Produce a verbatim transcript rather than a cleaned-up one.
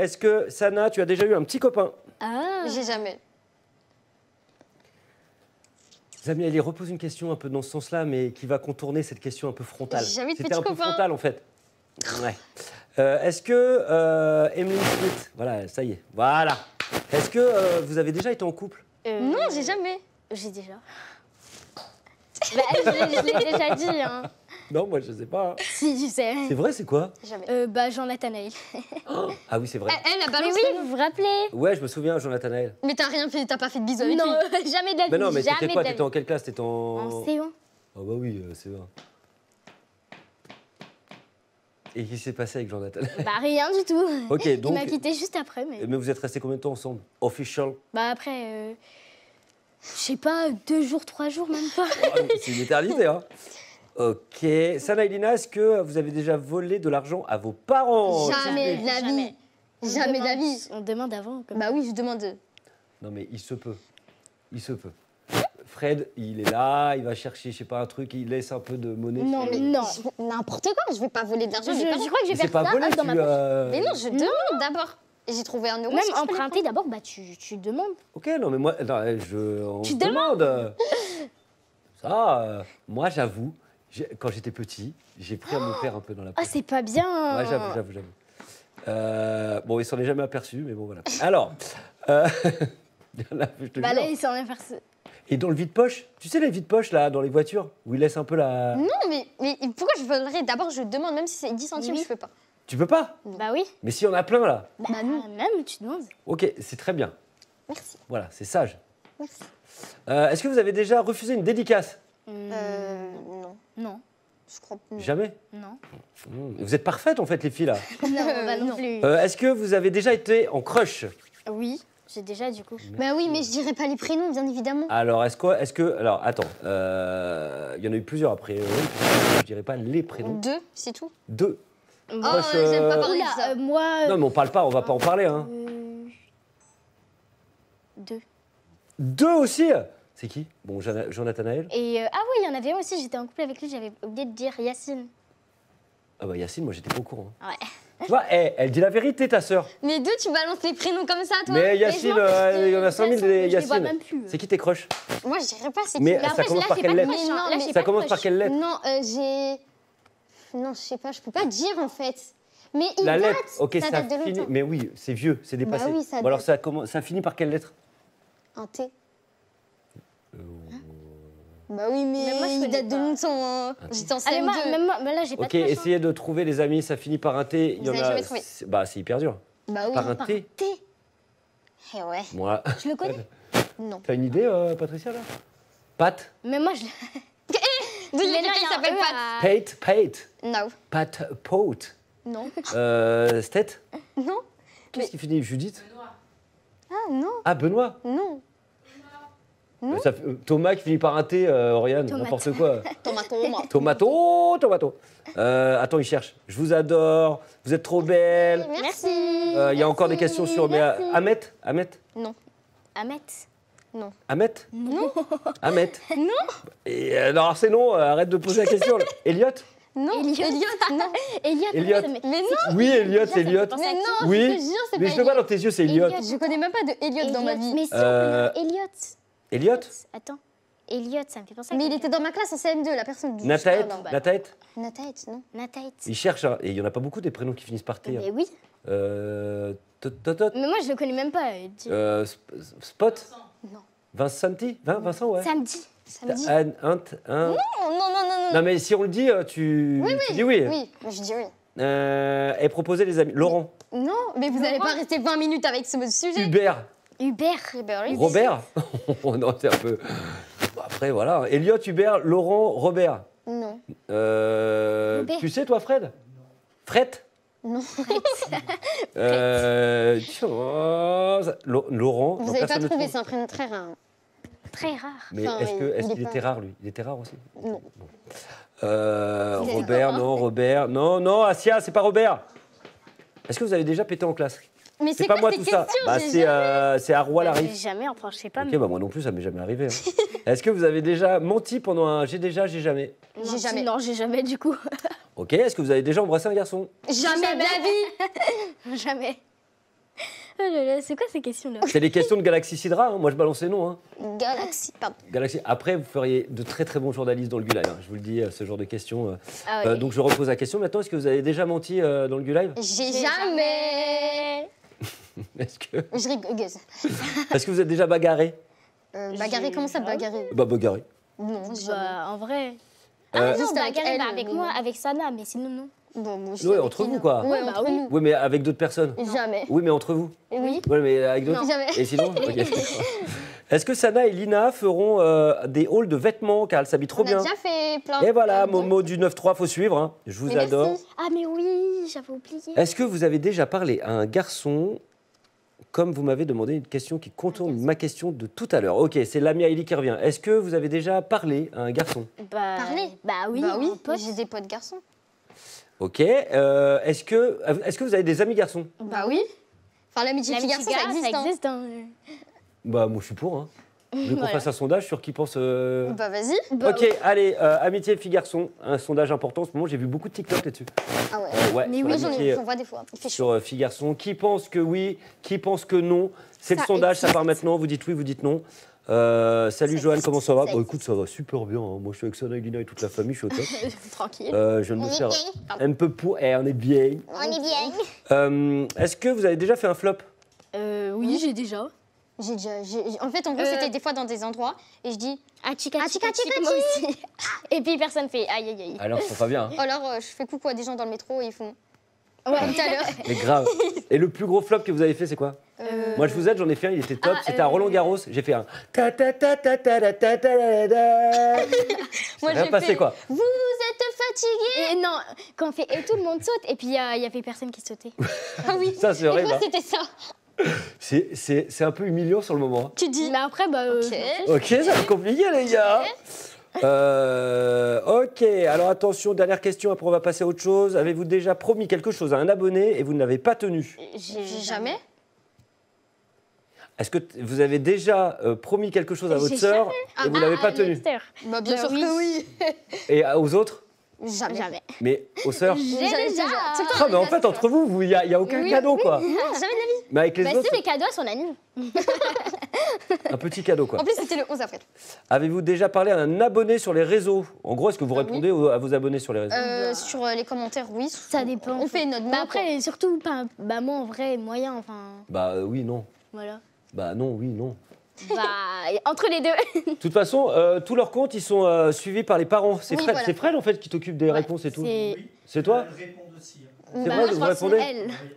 est-ce que, Sana, tu as déjà eu un petit copain? Ah. J'ai jamais. Zami, elle repose une question un peu dans ce sens-là, mais qui va contourner cette question un peu frontale. J'ai jamais eu de C'était petit un peu copain. frontal, en fait. Ouais. Euh, est-ce que, euh, Emily Smith, voilà, ça y est, voilà. Est-ce que euh, vous avez déjà été en couple? Euh, Non, j'ai jamais. J'ai déjà. Bah, je l'ai je l'ai déjà dit. Hein. Non, moi, je sais pas. Si, je sais. C'est vrai, c'est quoi? Jamais. Euh, bah, Jonathan Hale. Ah oui, c'est vrai. Elle, elle a Mais balancé. oui, vous vous rappelez? Ouais, je me souviens, Jonathan Hale. Mais t'as rien fait, t'as pas fait de bisous avec Non, lui. jamais de la vie. Mais non, mais jamais t'étais quoi? de la T'étais en vie. quelle classe? T'étais en... En C un. Ah bah oui, euh, c'est vrai. Et qu'est-ce qui s'est passé avec Jonathan? Bah, rien du tout. Ok, Il donc... m'a quitté juste après. Mais, Mais vous êtes restés combien de temps ensemble? Official? bah, après, euh, je sais pas, deux jours, trois jours, même pas. Ah, c'est une éternité, hein. Ok. Sana et Lina, est-ce que vous avez déjà volé de l'argent à vos parents? Jamais de la vie. Jamais. On Jamais de la demande- vie. On demande avant. Comme... Bah oui, je demande. Non, mais il se peut. Il se peut. Fred, il est là, il va chercher, je sais pas, un truc, il laisse un peu de monnaie. Non, sur- mais non. Je- N'importe quoi, je vais pas voler de Je, l'argent. à mes parents. je crois que je Mais vais c'est faire pas ça volé, hop, dans tu... ma poche. euh, Mais non, je demande d'abord. Et j'ai trouvé un euro. Même si je peux les emprunter d'abord, bah, tu, tu demandes. Ok, non, mais moi, non, je... on Tu se demande. Ça, euh, moi, j'avoue, j'ai- quand j'étais petit, j'ai pris à mon père un peu dans la Ah, poche. c'est pas bien. Ouais, j'avoue, j'avoue, j'avoue. Euh, bon, il s'en est jamais aperçu, mais bon, voilà. Alors, euh, là, je te Bah jure. là, il s'en est farci. Et dans le vide-poche, tu sais les vide-poches, là, dans les voitures, où ils laissent un peu la... Non, mais, mais pourquoi je volerais? D'abord, je demande, même si c'est dix centimes, Oui. je peux pas. Tu peux pas? Bah oui. Mais s'il y en a plein, là. Bah, Bah non. même, tu demandes. Ok, c'est très bien. Merci. Voilà, c'est sage. Merci. Euh, Est-ce que vous avez déjà refusé une dédicace? Euh. Non. Non, Je crois pas. Jamais? non. Mmh. Vous êtes parfaites, en fait, les filles, là. Non, bah non, non. plus. Euh, Est-ce que vous avez déjà été en crush? Oui, j'ai déjà du coup. Bah oui, mais je dirais pas les prénoms, bien évidemment. Alors, est-ce que, est que... Alors, attends. euh, Il y en a eu plusieurs après. euh, je dirais pas les prénoms. Deux, c'est tout. Deux. Oh, Crush, j'aime pas euh, parler de Oula, ça. euh, moi. Non, mais on parle pas, on va pas en parler, hein. euh, Deux. Deux aussi? C'est qui? Bon, Jana- Jonathan Hale. Et euh, ah oui, il y en avait un aussi, j'étais en couple avec lui, j'avais oublié de dire Yacine. Ah bah Yacine, moi j'étais pas au courant. Ouais. Tu vois, eh, elle dit la vérité, ta sœur. Mais deux, tu balances les prénoms comme ça, toi. Mais Mais Yacine, je m'en euh, fiche, il y en a de cinq mille toute façon, des je les vois Yacine. même plus. C'est qui tes crushs? Moi, je dirais pas c'est Mais qui. Mais ça après, commence là, par j'ai quelle pas de lettre? crush, hein. Non, Là, mais j'ai Ça pas de commence par crush. quelle lettre? Non, euh, j'ai. Non, je sais pas, je peux pas dire en fait. Mais il La date. lettre, ok, ça ça, date de finit. longtemps. Mais oui, c'est vieux, c'est dépassé. Bah oui, ça Bon, alors date. ça, commence- ça finit par quelle lettre? Un T. Euh, Bah oui, mais, Mais moi, je il connais date de pas. longtemps. Hein. J'étais en Allez, C M deux. moi, même moi, mais là, j'ai pas Ok, de crush. hein. essayez de trouver les amis, ça finit par un T. Il y Vous en avez a. jamais trouvé. c'est- Bah, c'est hyper dur. Bah oui. Par un par T. T. Eh ouais. Moi. Je le connais. Non. T'as une idée, euh, Patricia, là? Pat? Mais moi, je. D'où Mais il y a là, quelqu'un qui il y a un s'appelle E Pat. à- Pate, Pate. Non. Pat, Pote. Non. Euh, Stet? Non. Qu'est-ce qui finit? Judith? Ah non. Ah, Benoît? Non. Euh, ça fait- euh, Thomas qui finit par un T, euh, Oriane, Tomate. n'importe quoi. Tomato. Tomato, tomato. Euh, attends, il cherche. Je vous adore, vous êtes trop belle. Merci. Euh, Il y a encore des questions sur... Mais, merci. euh, Ahmet Ahmet Non. Ahmet. Ahmet Non. Ahmet Non. Et, euh, non, alors c'est non, euh, arrête de poser la question. là. Elliot? Non. Elliot. Elliot. Non. Elliot. Elliot. mais- Mais non. Oui, Elliot, c'est Elliot. pensé Mais à qui non. Oui. Je te jure, c'est Mais pas je te vois Elliot. dans tes yeux, c'est Elliot. Elliot. Je connais même pas de Elliot dans ma Elliot. vie. Mais si, Euh, on connaît Elliot. Elliot? Attends. Elliot, ça me fait penser à Mais il quelqu'un. était dans ma classe en C M deux, la personne du. Nathalie? Ah, non, bah, Nathalie? Nathalie, non. Nathalie. Il cherche, hein, et il n'y en a pas beaucoup des prénoms qui finissent par T. hein. Mais oui. Euh, tot- tot- tot- Mais moi, je le connais même pas. euh, dis- euh, Sp- Spot? Non. Vincenti? Vin- Vincent, ouais. Samedi. Samedi. Un, un, un- Non, non, non, non, non. Non, mais si on le dit, euh, tu, tu dis oui. Oui, moi, je dis oui. Euh, et proposer les amis. Laurent, Non, mais vous n'allez pas rester vingt minutes avec ce sujet. Hubert, Hubert. Eh ben oui. Robert. Oh non, c'est un peu. Bon, après, voilà. Elliot, Hubert, Laurent, Robert. Non. Euh, Robert. tu sais, toi, Fred? Fred? Non. Euh, tiens, oh, ça- Lo- Laurent. Vous non, n'avez pas personne ne trouvé, trouve. c'est un prénom très rare. Très rare. Mais Enfin, est-ce que- il- est-ce il est qu'il pas- était rare, lui? Il était rare aussi? Non. Euh, Il est Robert, rare. non, Robert. Non, non, Asia, c'est pas Robert. Est-ce que vous avez déjà pété en classe? Mais C'est c'est pas quoi moi ces tout questions? ça. Bah, J'ai c'est jamais- euh, c'est à Rouen Bah, j'ai Larif. jamais, enfin, je sais pas. Ok, mais- bah moi non plus, ça m'est jamais arrivé. hein. Est-ce que vous avez déjà menti pendant un j'ai déjà, j'ai jamais? Non, J'ai jamais. Non, j'ai jamais du coup. Ok, est-ce que vous avez déjà embrassé un garçon? Jamais de la vie. Jamais. Oh là là, c'est quoi ces questions-là? C'est les questions de Galaxy Sidra, hein. Moi je balance les noms. Hein. Galaxy, pardon. Galaxy. Après, vous feriez de très très bons journalistes dans le Gu-Live, hein. Je vous le dis, euh, ce genre de questions. euh. Ah ouais. Euh, donc je repose la question maintenant, est-ce que vous avez déjà menti euh, dans le Gu-Live? J'ai jamais. Est-ce que... Je rigole. est-ce que vous êtes déjà bagarré? Euh, bagarrer, comment ça, bagarrer? Bah bagarré. Non, jamais. Bah, en vrai. Euh, Ah non, Juste avec bagarre elle, bah, avec mais moi, non. avec Sana, mais sinon non. Bon, moi aussi. Ouais, avec entre qui, vous, non. quoi. Ouais, Ouais, bah entre oui. nous. Oui, mais avec d'autres personnes. Jamais. Oui, mais entre vous. Oui. Oui, mais avec d'autres. Non. Jamais. Et sinon Ok. Est-ce que Sana et Lina feront euh, des hauls de vêtements car elles s'habillent trop On a bien? déjà fait plein. Et voilà, plein de- Momo du neuf trois, faut suivre. Hein. Je vous Mais merci. adore. Ah, mais oui, j'avais oublié. Est-ce que vous avez déjà parlé à un garçon, comme vous m'avez demandé une question qui contourne ma question de tout à l'heure? Ok, c'est Lamia Eli qui revient. Est-ce que vous avez déjà parlé à un garçon? Bah, Parler. Bah oui, Bah oui, en pote. j'ai des potes garçons. Ok. euh, est-ce que, est-ce que vous avez des amis garçons? Bah oui. Enfin, l'amitié La fille-garçon, ça existe. ça hein. existe. Hein. Bah, moi, je suis pour. Hein. Vous voulez qu'on Voilà. fasse un sondage sur qui pense... euh, Bah vas-y. Bah, Ok, allez, euh, amitié fille-garçon, un sondage important en ce moment, j'ai vu beaucoup de TikTok là-dessus. Ah ouais. Euh, ouais, Mais sur oui, Moi, j'en l'amitié, ai- euh, j'en vois des fois. Il fait chaud. sur euh, fille-garçon. Qui pense que oui, qui pense que non? C'est le Ça sondage, ça existe. part maintenant, vous dites oui, vous dites non. Euh, salut Ça Johan, existe, comment ça va? ça Bah existe. écoute, ça va super bien, hein. Moi je suis avec Sana et Lina et toute la famille, je suis au top. Tranquille. Euh, je viens de On me est faire bien. Pardon. un peu pour... Eh, on est bien. On est bien. Euh, Est-ce que vous avez déjà fait un flop? Euh, oui, j'ai déjà. J'ai déjà. j'ai- j'ai- En fait, en gros, Euh. c'était des fois dans des endroits et je dis. Ah, chica, Ah, chica, chica, chica, chica, moi aussi. Et puis personne fait aïe, aïe, aïe. Alors, c'est pas bien. Hein. Oh, alors, euh, je fais coucou à des gens dans le métro et ils font. Ouais. Comme tout à l'heure. Mais grave. Et le plus gros flop que vous avez fait, c'est quoi? Euh, Moi, je vous aide, j'en ai fait un, il était top. Ah, C'était à euh, Roland Garros. J'ai fait un. Ta ta ta ta ta ta ta ta ta ta. Moi, Rien j'ai passé, fait, quoi. Vous êtes fatigué. Et non, quand on fait et tout le monde saute, et puis il y, y avait personne qui sautait. Ah oui. Ça, c'est Et horrible. moi, hein. c'était ça. C'est- C'est c'est un peu humiliant sur le moment. hein. Tu dis. Mais après, bah. euh, Ok. Ok, ça va être compliqué, les gars. Euh, ok, alors attention, dernière question, après on va passer à autre chose. Avez-vous déjà promis quelque chose à un abonné et vous ne l'avez pas tenu? J'ai jamais. Est-ce que t- vous avez déjà euh, promis quelque chose à votre J'ai sœur et vous ne l'avez Ah, pas à tenu? Dexter. Bah, bien Bah sûr oui. que oui. Et à- aux autres? Jamais. Jamais. Mais aux sœurs? Jamais, J'ai déjà. déjà. Tout le temps, Ah, mais en déjà, fait, c'est entre vous, il n'y a, y a aucun Oui, cadeau, quoi. ça. Ah, jamais de la vie. Mais avec les Bah, autres, si, les cadeaux à son ami. un petit cadeau, quoi. En plus, c'était le onze avril. Avez-vous déjà parlé à un abonné sur les réseaux? En gros, est-ce que vous Ah oui. répondez aux- à vos abonnés sur les réseaux? Euh, Bah. sur euh, les commentaires, oui. Ça dépend. On fait notre Bah mot, après, surtout, pas, bah moi en vrai, moyen, enfin. Bah euh, oui, non. Voilà. Bah non, oui, non. Bah, entre les deux. De toute façon, euh, tous leurs comptes, ils sont euh, suivis par les parents. C'est Oui, Fred, voilà. c'est Fred, en fait, qui t'occupe des réponses et tout. C'est. C'est toi? Elles répondent aussi. hein. C'est Bah, vrai, je vous crois que c'est répondez? elle.